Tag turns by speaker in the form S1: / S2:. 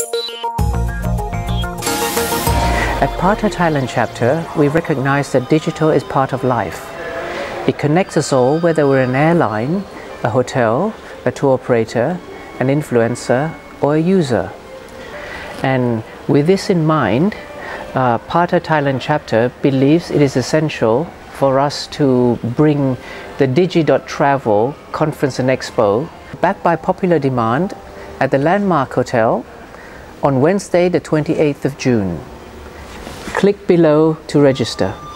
S1: At Parta Thailand chapter, we recognize that digital is part of life. It connects us all, whether we're an airline, a hotel, a tour operator, an influencer, or a user. And with this in mind, Parta Thailand chapter believes it is essential for us to bring the digi.travel conference and expo back by popular demand at the Landmark Hotel on Wednesday the 28th of June. Click below to register.